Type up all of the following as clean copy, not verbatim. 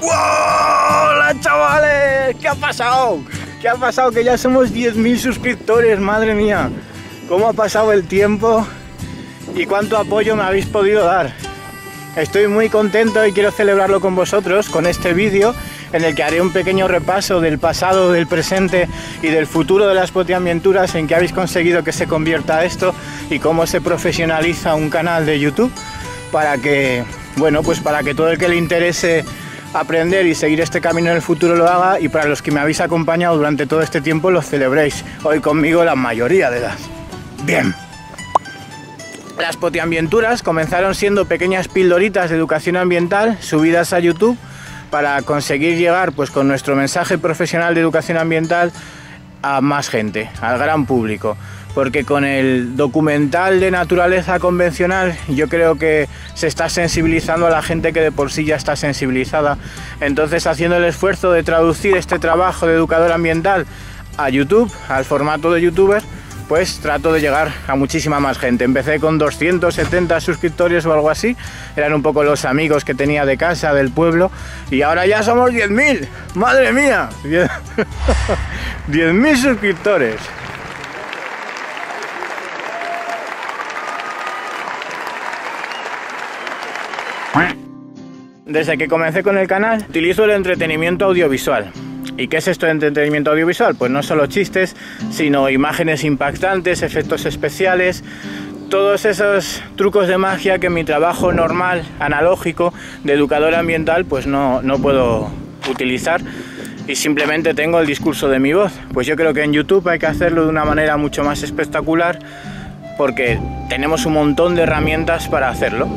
¡Hola, chavales! ¿Qué ha pasado? ¿Qué ha pasado? Que ya somos 10.000 suscriptores, madre mía. ¿Cómo ha pasado el tiempo? ¿Y cuánto apoyo me habéis podido dar? Estoy muy contento y quiero celebrarlo con vosotros con este vídeo en el que haré un pequeño repaso del pasado, del presente y del futuro de las potiambienturas, en qué habéis conseguido que se convierta esto y cómo se profesionaliza un canal de YouTube para que, bueno, pues para que todo el que le interese aprender y seguir este camino en el futuro lo haga, y para los que me habéis acompañado durante todo este tiempo lo celebréis hoy conmigo la mayoría de edad. Bien. Las potiambienturas comenzaron siendo pequeñas pildoritas de educación ambiental subidas a YouTube para conseguir llegar pues con nuestro mensaje profesional de educación ambiental a más gente, al gran público, porque con el documental de naturaleza convencional yo creo que se está sensibilizando a la gente que de por sí ya está sensibilizada. Entonces, haciendo el esfuerzo de traducir este trabajo de educador ambiental a YouTube, al formato de youtuber, pues trato de llegar a muchísima más gente. Empecé con 270 suscriptores o algo así, eran un poco los amigos que tenía de casa, del pueblo, y ahora ya somos 10.000, madre mía, 10.000 suscriptores. Desde que comencé con el canal utilizo el entretenimiento audiovisual. ¿Y qué es esto de entretenimiento audiovisual? Pues no solo chistes, sino imágenes impactantes, efectos especiales, todos esos trucos de magia que en mi trabajo normal, analógico, de educador ambiental, pues no puedo utilizar, y simplemente tengo el discurso de mi voz. Pues yo creo que en YouTube hay que hacerlo de una manera mucho más espectacular, porque tenemos un montón de herramientas para hacerlo.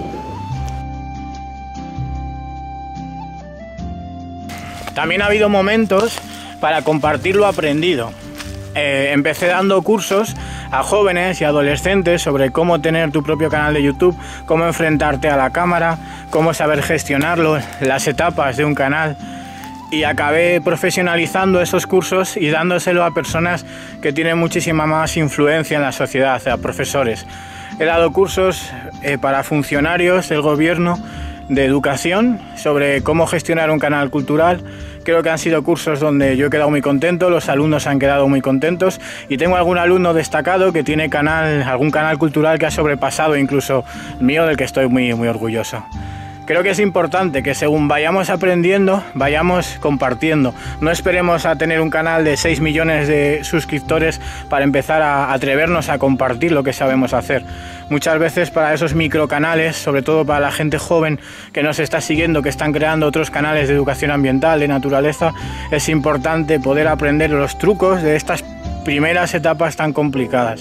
También ha habido momentos para compartir lo aprendido. Empecé dando cursos a jóvenes y adolescentes sobre cómo tener tu propio canal de YouTube, cómo enfrentarte a la cámara, cómo saber gestionarlo, las etapas de un canal, y acabé profesionalizando esos cursos y dándoselo a personas que tienen muchísima más influencia en la sociedad, a profesores. He dado cursos para funcionarios del gobierno de educación sobre cómo gestionar un canal cultural. Creo que han sido cursos donde yo he quedado muy contento, los alumnos han quedado muy contentos, y tengo algún alumno destacado que tiene algún canal cultural que ha sobrepasado incluso el mío, del que estoy muy orgulloso. Creo que es importante que según vayamos aprendiendo, vayamos compartiendo. No esperemos a tener un canal de 6 millones de suscriptores para empezar a atrevernos a compartir lo que sabemos hacer. Muchas veces para esos microcanales, sobre todo para la gente joven que nos está siguiendo, que están creando otros canales de educación ambiental, de naturaleza, es importante poder aprender los trucos de estas primeras etapas tan complicadas.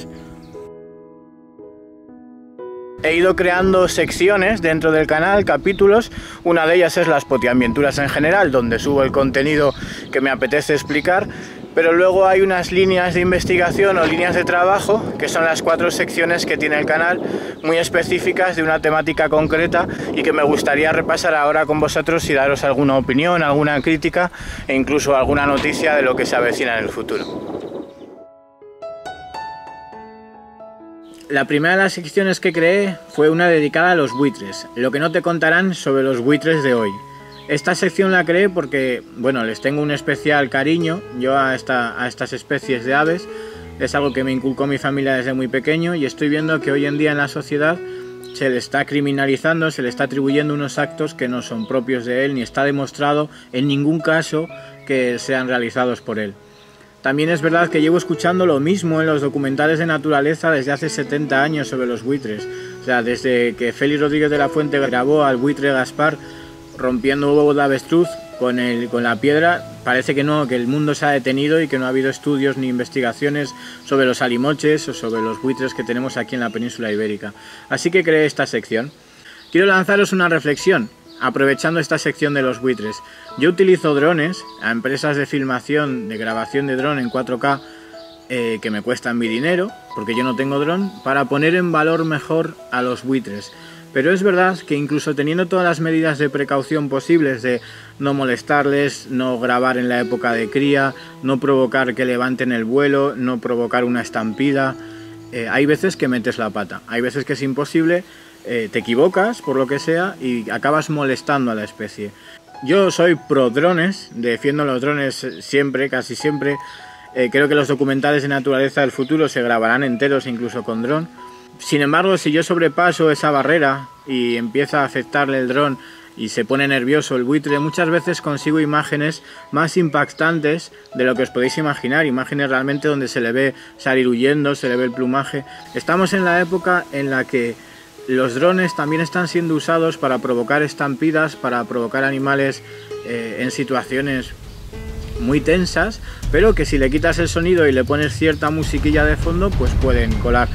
He ido creando secciones dentro del canal, capítulos. Una de ellas es las potiambienturas en general, donde subo el contenido que me apetece explicar, pero luego hay unas líneas de investigación o líneas de trabajo, que son las 4 secciones que tiene el canal, muy específicas de una temática concreta, y que me gustaría repasar ahora con vosotros y daros alguna opinión, alguna crítica e incluso alguna noticia de lo que se avecina en el futuro. La primera de las secciones que creé fue una dedicada a los buitres, lo que no te contarán sobre los buitres de hoy. Esta sección la creé porque, bueno, les tengo un especial cariño yo a estas especies de aves. Es algo que me inculcó mi familia desde muy pequeño, y estoy viendo que hoy en día en la sociedad se le está criminalizando, se le está atribuyendo unos actos que no son propios de él, ni está demostrado en ningún caso que sean realizados por él. También es verdad que llevo escuchando lo mismo en los documentales de naturaleza desde hace 70 años sobre los buitres. O sea, desde que Félix Rodríguez de la Fuente grabó al buitre Gaspar rompiendo huevos de avestruz con la piedra, parece que no, que el mundo se ha detenido y que no ha habido estudios ni investigaciones sobre los alimoches o sobre los buitres que tenemos aquí en la península ibérica. Así que creé esta sección. Quiero lanzaros una reflexión, aprovechando esta sección de los buitres. Yo utilizo drones a empresas de filmación, de grabación de dron en 4K, que me cuestan mi dinero, porque yo no tengo dron, para poner en valor mejor a los buitres. Pero es verdad que incluso teniendo todas las medidas de precaución posibles, de no molestarles, no grabar en la época de cría, no provocar que levanten el vuelo, no provocar una estampida, hay veces que metes la pata, hay veces que es imposible, te equivocas por lo que sea y acabas molestando a la especie. Yo soy pro drones, defiendo los drones siempre, casi siempre. Creo que los documentales de naturaleza del futuro se grabarán enteros, incluso con dron. Sin embargo, si yo sobrepaso esa barrera y empieza a afectarle el dron y se pone nervioso el buitre, muchas veces consigo imágenes más impactantes de lo que os podéis imaginar, imágenes realmente donde se le ve salir huyendo, se le ve el plumaje. Estamos en la época en la que los drones también están siendo usados para provocar estampidas, para provocar animales en situaciones muy tensas, pero que si le quitas el sonido y le pones cierta musiquilla de fondo, pues pueden colar.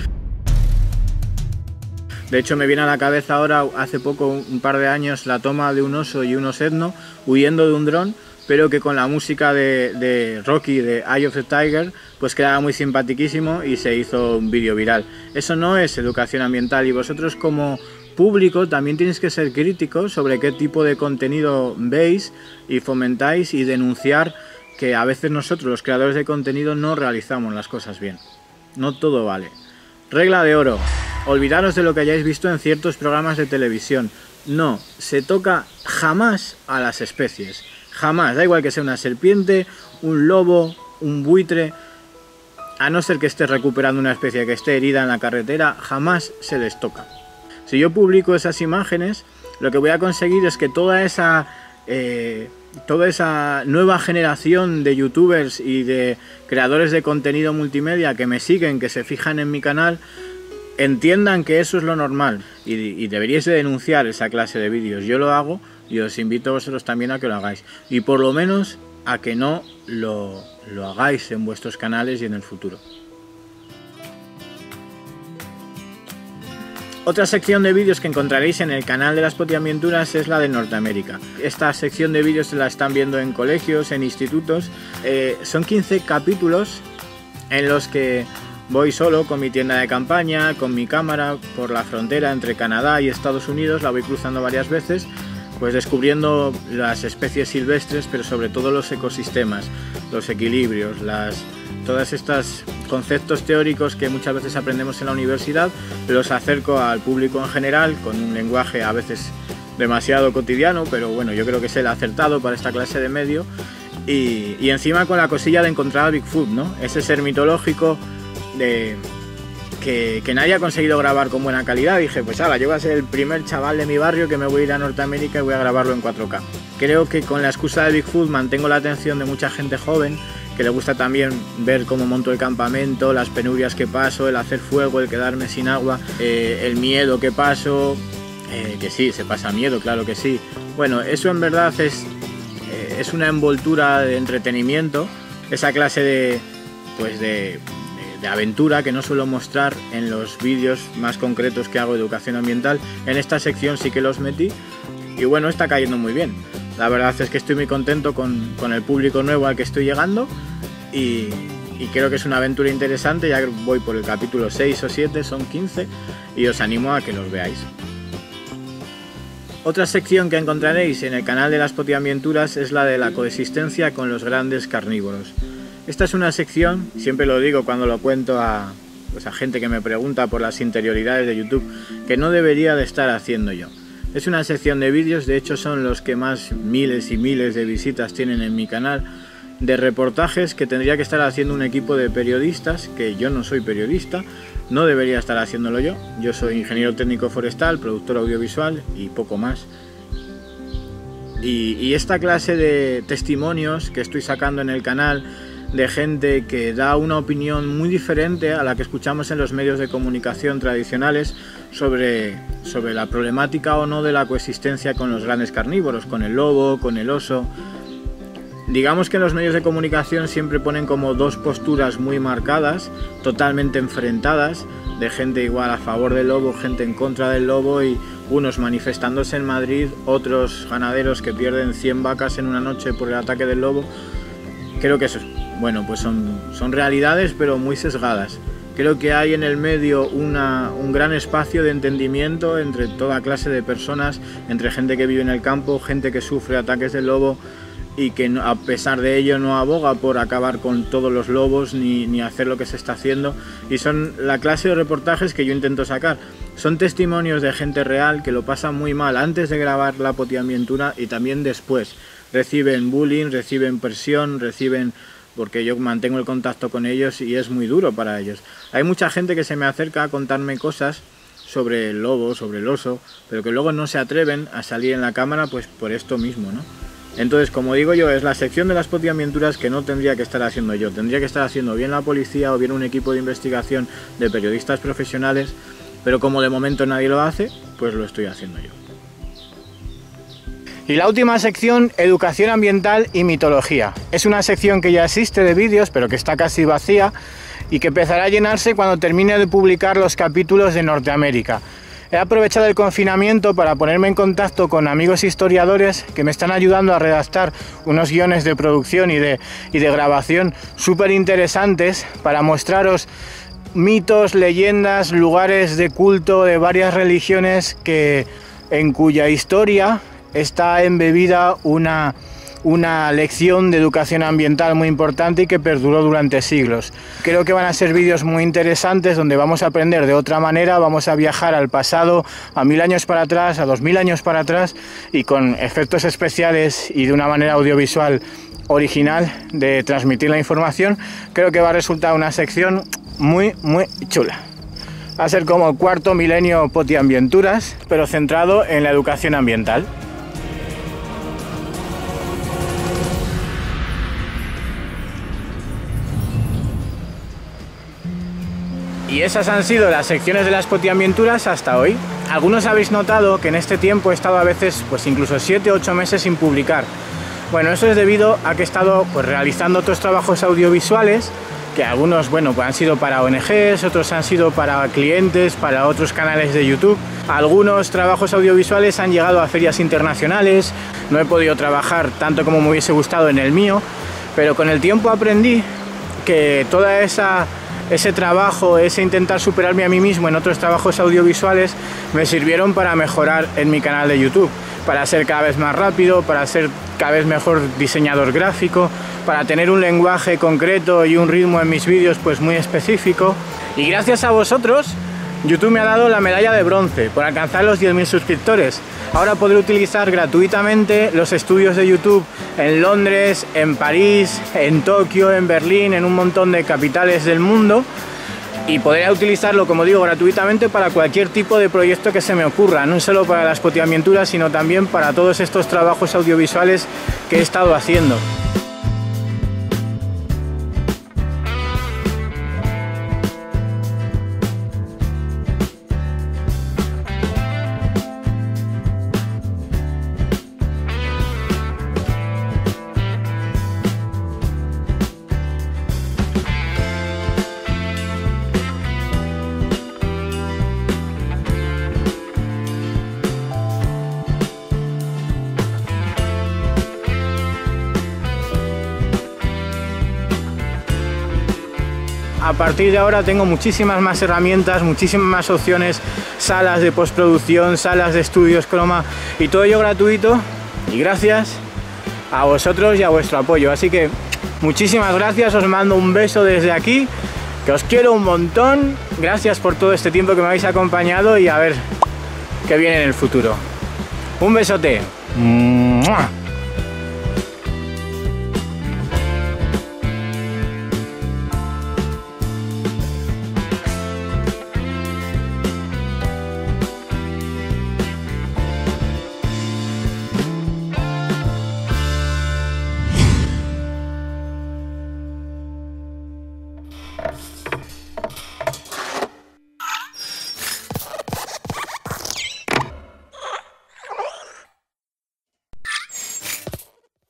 De hecho, me viene a la cabeza ahora, hace poco, un par de años, la toma de un oso y un osedno huyendo de un dron, pero que con la música de Rocky, de Eye of the Tiger, pues quedaba muy simpatiquísimo y se hizo un vídeo viral. Eso no es educación ambiental, y vosotros como público también tenéis que ser críticos sobre qué tipo de contenido veis y fomentáis, y denunciar que a veces nosotros, los creadores de contenido, no realizamos las cosas bien. No todo vale. Regla de oro: olvidaros de lo que hayáis visto en ciertos programas de televisión. No se toca jamás a las especies. Jamás. Da igual que sea una serpiente, un lobo, un buitre. A no ser que esté recuperando una especie que esté herida en la carretera, jamás se les toca. Si yo publico esas imágenes, lo que voy a conseguir es que toda esa nueva generación de youtubers y de creadores de contenido multimedia que me siguen, que se fijan en mi canal, entiendan que eso es lo normal y deberíais de denunciar esa clase de vídeos. Yo lo hago y os invito a vosotros también a que lo hagáis, y por lo menos a que no lo hagáis en vuestros canales y en el futuro. Otra sección de vídeos que encontraréis en el canal de las Potiambienturas es la de Norteamérica. Esta sección de vídeos se la están viendo en colegios, en institutos. Son 15 capítulos en los que voy solo con mi tienda de campaña, con mi cámara, por la frontera entre Canadá y Estados Unidos. La voy cruzando varias veces, pues descubriendo las especies silvestres, pero sobre todo los ecosistemas, los equilibrios, todos estos conceptos teóricos que muchas veces aprendemos en la universidad. Los acerco al público en general con un lenguaje a veces demasiado cotidiano, pero bueno, yo creo que es el acertado para esta clase de medio. Y encima con la cosilla de encontrar a Bigfoot, ¿no? Ese ser mitológico que nadie ha conseguido grabar con buena calidad. Dije, pues ahora, yo voy a ser el primer chaval de mi barrio que me voy a ir a Norteamérica y voy a grabarlo en 4K. Creo que con la excusa de Bigfoot mantengo la atención de mucha gente joven que le gusta también ver cómo monto el campamento, las penurias que paso, el hacer fuego, el quedarme sin agua, el miedo que paso, que sí, se pasa miedo, claro que sí. Bueno, eso en verdad es una envoltura de entretenimiento, esa clase de aventura que no suelo mostrar en los vídeos más concretos que hago de educación ambiental. En esta sección sí que los metí y bueno, está cayendo muy bien. La verdad es que estoy muy contento con el público nuevo al que estoy llegando y creo que es una aventura interesante. Ya voy por el capítulo 6 o 7, son 15, y os animo a que los veáis. Otra sección que encontraréis en el canal de las Potiambienturas es la de la coexistencia con los grandes carnívoros. Esta es una sección, siempre lo digo cuando lo cuento a gente que me pregunta por las interioridades de YouTube, que no debería de estar haciendo yo. Es una sección de vídeos, de hecho son los que más miles y miles de visitas tienen en mi canal, de reportajes que tendría que estar haciendo un equipo de periodistas, que yo no soy periodista, no debería estar haciéndolo yo. Yo soy ingeniero técnico forestal, productor audiovisual y poco más. Y esta clase de testimonios que estoy sacando en el canal, de gente que da una opinión muy diferente a la que escuchamos en los medios de comunicación tradicionales sobre la problemática o no de la coexistencia con los grandes carnívoros, con el lobo, con el oso. Digamos que en los medios de comunicación siempre ponen como dos posturas muy marcadas, totalmente enfrentadas, de gente igual a favor del lobo, gente en contra del lobo, y unos manifestándose en Madrid, otros ganaderos que pierden 100 vacas en una noche por el ataque del lobo. Creo que eso es... Bueno, pues son realidades, pero muy sesgadas. Creo que hay en el medio un gran espacio de entendimiento entre toda clase de personas, entre gente que vive en el campo, gente que sufre ataques del lobo, y que a pesar de ello no aboga por acabar con todos los lobos ni hacer lo que se está haciendo, y son la clase de reportajes que yo intento sacar. Son testimonios de gente real que lo pasa muy mal antes de grabar la potiambientura y también después. Reciben bullying, reciben presión, porque yo mantengo el contacto con ellos y es muy duro para ellos. Hay mucha gente que se me acerca a contarme cosas sobre el lobo, sobre el oso, pero que luego no se atreven a salir en la cámara pues por esto mismo, ¿no? Entonces, como digo yo, es la sección de las potiambienturas que no tendría que estar haciendo yo. Tendría que estar haciendo bien la policía o bien un equipo de investigación de periodistas profesionales, pero como de momento nadie lo hace, pues lo estoy haciendo yo. Y la última sección, educación ambiental y mitología. Es una sección que ya existe de vídeos, pero que está casi vacía y que empezará a llenarse cuando termine de publicar los capítulos de Norteamérica. He aprovechado el confinamiento para ponerme en contacto con amigos historiadores que me están ayudando a redactar unos guiones de producción y de grabación súper interesantes para mostraros mitos, leyendas, lugares de culto de varias religiones en cuya historia está embebida una lección de educación ambiental muy importante y que perduró durante siglos. Creo que van a ser vídeos muy interesantes donde vamos a aprender de otra manera, vamos a viajar al pasado, a 1000 años para atrás, a 2000 años para atrás, y con efectos especiales y de una manera audiovisual original de transmitir la información. Creo que va a resultar una sección muy chula. Va a ser como el cuarto milenio potiambienturas, pero centrado en la educación ambiental. Y esas han sido las secciones de las potiambienturas hasta hoy. Algunos habéis notado que en este tiempo he estado a veces pues incluso 7 o 8 meses sin publicar. Bueno, eso es debido a que he estado pues realizando otros trabajos audiovisuales, que algunos pues han sido para ONGs, otros han sido para clientes, para otros canales de YouTube. Algunos trabajos audiovisuales han llegado a ferias internacionales, no he podido trabajar tanto como me hubiese gustado en el mío, pero con el tiempo aprendí que toda ese trabajo, ese intentar superarme a mí mismo en otros trabajos audiovisuales me sirvieron para mejorar en mi canal de YouTube, para ser cada vez más rápido, para ser cada vez mejor diseñador gráfico, para tener un lenguaje concreto y un ritmo en mis vídeos pues muy específico. Y gracias a vosotros, YouTube me ha dado la medalla de bronce por alcanzar los 10.000 suscriptores. Ahora podré utilizar gratuitamente los estudios de YouTube en Londres, en París, en Tokio, en Berlín, en un montón de capitales del mundo, y podré utilizarlo, como digo, gratuitamente para cualquier tipo de proyecto que se me ocurra, no solo para las potiambienturas, sino también para todos estos trabajos audiovisuales que he estado haciendo. A partir de ahora tengo muchísimas más herramientas, muchísimas más opciones, salas de postproducción, salas de estudios croma, y todo ello gratuito y gracias a vosotros y a vuestro apoyo. Así que muchísimas gracias, os mando un beso desde aquí, que os quiero un montón. Gracias por todo este tiempo que me habéis acompañado y a ver qué viene en el futuro. Un besote. ¡Mua!